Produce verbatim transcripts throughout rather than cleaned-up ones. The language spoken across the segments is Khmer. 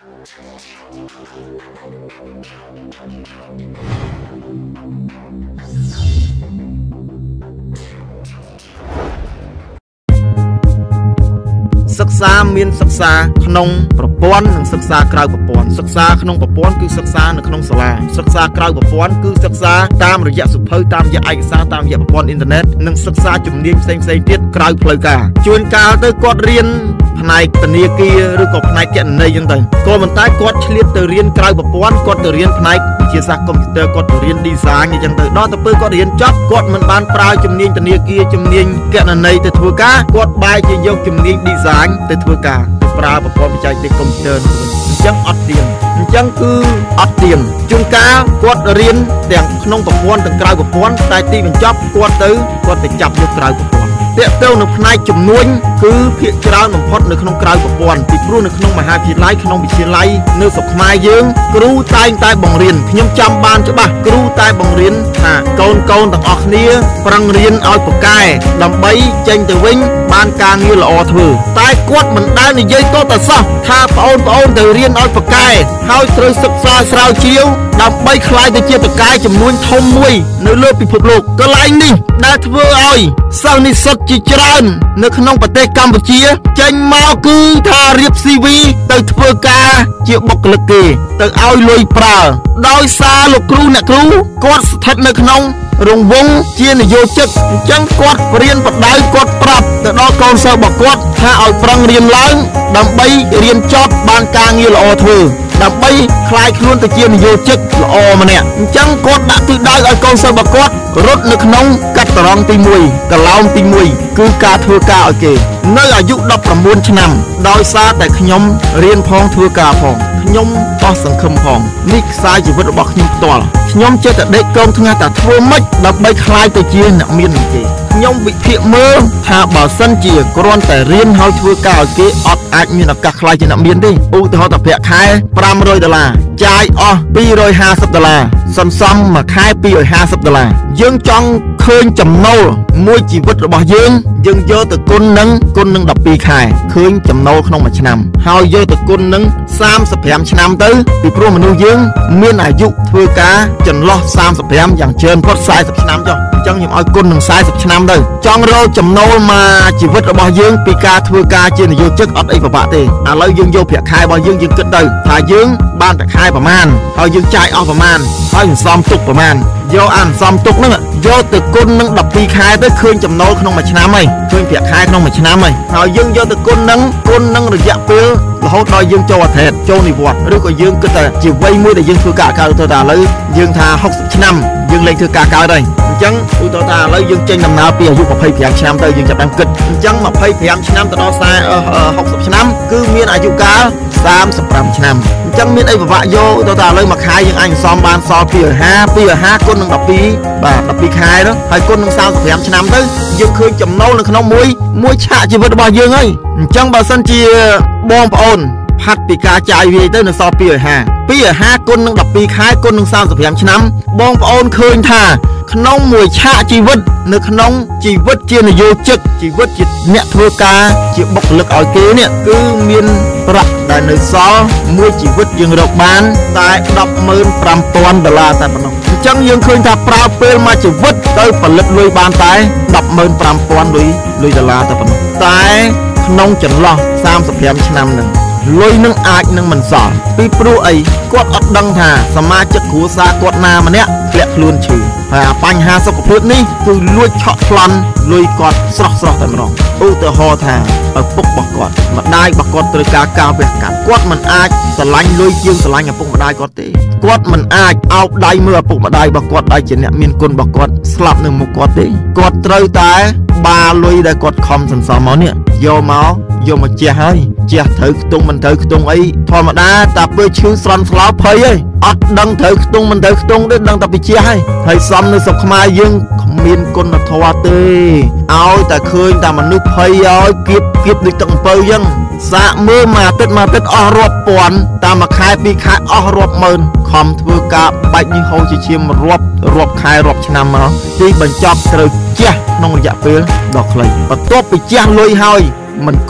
ศึกษามีนศึกษาขนมประปอนศึกษาคราวประปอนศึกษาขนมประปอนคือศึกษาในขนมสลาศึกษาคราวประปอนคือศึกษาตามระยะสุภาพตามระยะเอกสารตามระยะประปอนอินเทอร์เน็ตหนึ่งศึกษาจุดเนียมเซ็งเซ็งเทียดคราวเพลกาชวนการเตอร์กอดเรียนภายในตเนียกีหรือกับภายในแกนในยังไงก็มันใต้กอดเฉลี่ยเตอร์เรียนคราวประปอนกอดเตอร์เรียนภายในวิทยาศาสตร์คอมพิวเตอร์กอดเรียนดีไซน์ยังไงดอตเปอร์กอดเรียนจ็อบกอดมันบานปลายจุดเนียมตเนียกีจุดเนียมแกนในแต่ทัวร์กากอดใบจะยกจุดเนียมดีไซน์แต่ทัวร์กาปลาประกอบวิจัยในคอมพิวเตอร์จังอัดเตียนจังคืออัดเตียนจุงกากดเรียนแต่งขนมประปอนแต่งกลายประปอนแต่ตีเป็นจับกดตื้อกดแต่จับยกกลายประปอนเตะเต้าในภายในจุ่มนุ่นคือเพียงกลายหนุ่มพอดในขนมกลายประปอนติดรู้ในขนมมหาวิทยาลัยขนมวิทยาลัยเนื้อสกมาเยื้องครูตายตายบังเรียนขยมจำบานจะบ้าครูตายบังเรียนฮะโกนโกนต่างออกเนี้ยปรังเรียนเอาปากกายดำใบเจงแต่วิ่งบานกลางเงี้ยละออถือตายกดมันได้ในยัยโตแต่ซะถ้าปอนปอนแต่เรียนเอาปากกายเขาเตยศึกษาสาวเชียวดำใบคลายแต่เจียปากกายจำนวนทมมวยในเลือดปิดโลกก็ไล่นี่ได้เถื่อเอาสาวนิสจิจรันในขนมประเทศกัมพูชีเจงมาคือทาเรียบซีวีเตยเถื่อกาเจียบกลึกเกเตยเอาลอยปลาดอยซาลูกครูนักครูกดสถิตในขนมรวงวงเจียนโยจิกจังกดเรียนปัดได้กดปรับแต่ดอกกอนเซอร์บอกกดถ้าเอาปรังเรียนล้างดำใบเรียนจอดบานกลางยี่ละอถือดำใบคลายคล้วนตะเจียนโยจิกละอมาเนี่ยจังกดดักที่ได้เอากอนเซอร์บอกกดรถในขนมกัดตรองตีมวยกะลาวตีมวยคือการทัวกาโอเคในอายุดับประมูลชนำดอยซาแต่ขยมเรียนพองทัวกาพองขยมต่อสังคมพองนี่สายชีวิตบอกขยมตัวขยมเจตเด็กกองทั้งแต่ทัวมัดดับใบคลายตะเจียนนักเมียนเกยมวิเพียเมื่อหาบ่าวสันเจียกรอนแต่เรียนเฮาทัวกาเกอดอาจมีนักคลายจีนักเมียนดิอุตหะตะเพียขายปรามรอยดอลลาร์จ่ายอ๋อปีรอยห้าสิบดอลลาร์ซ้ำๆมาขายปีรอยห้าสิบดอลลาร์ยังจังเคยจำโนมวยชีวิตរបស់យើងយើងយកទៅគុណនឹងគុណនឹងដប់ពីរខែឃើញចំណូលក្នុងមួយឆ្នាំហើយយកទៅគុណនឹងសាមសិបប្រាំឆ្នាំទៅពីព្រោះមនុស្សយើងមានអាយុធ្វើការចន្លោះសាមសិបប្រាំយ៉ាងច្រើនផុតสี่สิบឆ្នាំចុះអញ្ចឹងខ្ញុំឲ្យគុណនឹងสี่สิบឆ្នាំទៅចង់រកចំណូលមកជីវិតរបស់យើងពីការធ្វើការជានយោជិកអត់អីពិបាកទេឥឡូវយើងយកប្រាក់ខែរបស់យើងយើងគិតទៅថាយើងបានប្រាក់ខែប្រមាណហើយយើងចាយអស់ប្រមាណហើយសន្សំទុកប្រមាណយកអានសំទុកហ្នឹងយកទៅគុណនឹងដប់ពីរខែទៅឃើញចំណូលក្នុងមួយឆ្នាំហើយឃើញប្រាក់ខែក្នុងមួយឆ្នាំហើយហើយយើងយកទៅគុណនឹងគុណនឹងរយៈពេលរហូតដល់យើងចូលអធិធចូលនិវត្តន៍ឬក៏យើងគិតថាជាវ័យមួយដែលយើងធ្វើការកើតទៅតែឥឡូវយើងថាหกสิบឆ្នាំយើងលែងធ្វើការកើតហើយអញ្ចឹងឧទាហរណ៍ថាឥឡូវយើងចេញដំណើរពីអាយុยี่สิบห้าឆ្នាំទៅយើងចាប់បានគិតអញ្ចឹងยี่สิบห้าឆ្នាំទៅដល់หกสิบឆ្នាំគឺមានអាយុកាលสามสิบห้าឆ្នាំអញ្ចឹងមានអីពិបាកយកទៅថាឥឡូវមួយខែយើងអាចសំបានសល់ពីរห้าពីរห้าគុណនឹងដប់ពីរបាទដប់ពីរខែនោះហើយគុណនឹងสามสิบห้าឆ្នាំទៅយើងឃើញចំណូលនៅក្នុងមួយមួយឆាកជីវិតរបស់យើងហើយអញ្ចឹងបើសិនជាបងប្អូនផាត់ពីការចាយវាទៅនៅសល់ពីរห้าពីរห้าគុណនឹងដប់ពីរខែគុណនឹងสามสิบห้าឆ្នាំបងប្អូនឃើញថាក្នុងមួយឆាកជីវិតនៅក្នុងជីវិតជានយោជិកជីវិតជាអ្នកធ្វើការជាបុគ្គលិកឲ្យគេនេះគឺមានប្រាក់ដែលនៅសល់មួយជីវិតយើងរកបានតែដប់ម៉ឺនប្រាំពាន់ដុល្លារតែប៉ុណ្ណោះអញ្ចឹងយើងឃើញថាប្រើពេលមួយជីវិតទៅផលិតលុយបានតែដប់ម៉ឺនប្រាំពាន់លុយលុយដុល្លារតែប៉ុណ្ណោះតែក្នុងចន្លោះสามสิบห้าឆ្នាំហ្នឹងលុយនឹងអាចនឹងមិនសល់ពីព្រោះអីគាត់អត់ដឹងថាសមាជិកគ្រួសារគាត់ណាម្នាក់ធ្លាក់ខ្លួនឈឺហើយបញ្ហាសុខភាពនេះគឺលួចឆក់ប្លន់លុយគាត់ស្រស់ស្រស់តែម្ដងឧទាហរណ៍ថាឪពុករបស់គាត់ម្ដាយរបស់គាត់ត្រូវការការវះកាត់គាត់មិនអាចស្រឡាញ់លុយជាងស្រឡាញ់ឪពុកម្ដាយគាត់ទេគាត់មិនអាចអោបដៃមើលឪពុកម្ដាយរបស់គាត់ដែលជាអ្នកមានគុណរបស់គាត់ស្លាប់នៅមុខគាត់ទេគាត់ត្រូវតែបាលុយដែលគាត់ខំសន្សំមកនេះយកមកយកមកជះហើយជះត្រូវខ្ទង់មិនត្រូវខ្ទង់អីធម្មតាតែពេលឈឺស្រន់ស្លោភ័យហើយអត់ដឹងត្រូវខ្ទង់មិនត្រូវខ្ទង់ទេដឹងតែពីជះហើយហើយសំនៅស្រុកខ្មែរយើងគ្មានគុណធម៌ទេឲ្យតែឃើញតែមនុស្សភ័យឲ្យគៀបគៀបដូចទឹកអំពៅអញ្ចឹងសាកមើលមួយអាទិត្យមួយអាទិត្យអស់រាប់ពាន់តាមមួយខែពីរខែអស់រាប់ម៉ឺនខំធ្វើការបាច់នេះហូរជាឈាមរាប់រាប់ខែរាប់ឆ្នាំមកទីបញ្ចប់ត្រូវជះក្នុងរយៈពេលដ៏ខ្លីបន្ទាប់ពីជះលុយហើយមិនគ្រប់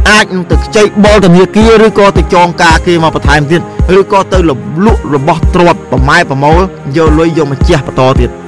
អាចនឹងទៅខ្ចីបលធនាគារឬក៏ទៅចងការគេមកបន្ថែមទៀតឬក៏ទៅលក់របស់ទ្រព្យប្រម៉ែប្រមូលយកលុយយកមកជះបន្តទៀត